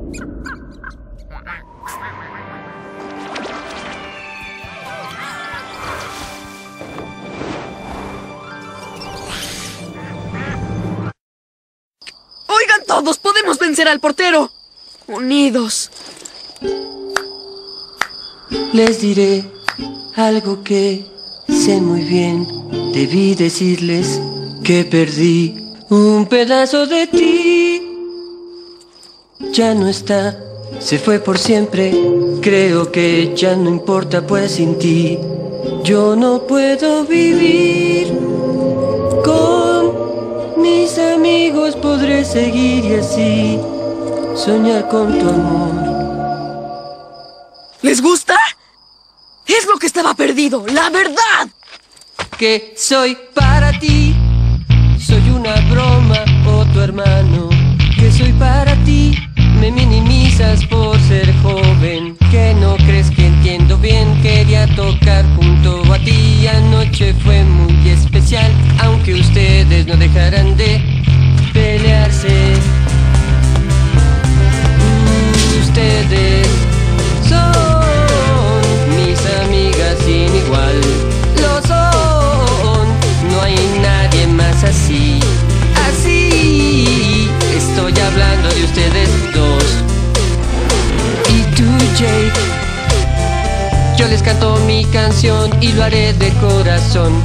Oigan todos, podemos vencer al portero. Unidos. Les diré algo que sé muy bien. Debí decirles que perdí un pedazo de ti. Ya no está, se fue por siempre. Creo que ya no importa, pues sin ti yo no puedo vivir. Con mis amigos podré seguir y así soñar con tu amor. ¿Les gusta? Es lo que estaba perdido, la verdad. Que soy para ti, soy una broma o tu hermano. Que soy para ti, me minimizas por ser joven. Que no crees que entiendo bien, quería tocar junto a ti. Anoche fue muy especial, aunque ustedes no dejarán de pelearse. Ustedes son mis amigas sin igual. Lo son, no hay nadie más así. Así, estoy hablando de ustedes dos. Y tú, Jake, yo les canto mi canción y lo haré de corazón.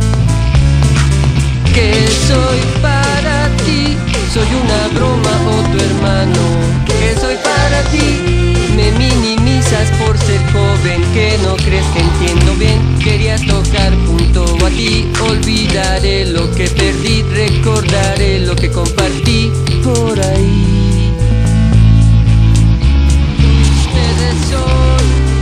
Que soy para ti, soy una broma o tu hermano. Que soy para ti, me minimizas por ser joven. Que no crees que entiendo bien, quería tocar junto a ti. Olvidaré lo que perdí, recordaré lo que compartí por ahí. Ustedes son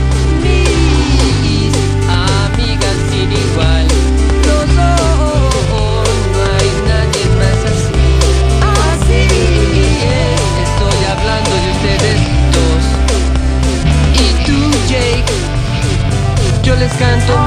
mis amigas sin igual. Lo son, no hay nadie más así. Así es, estoy hablando de ustedes dos. Y tú, Jake, yo les canto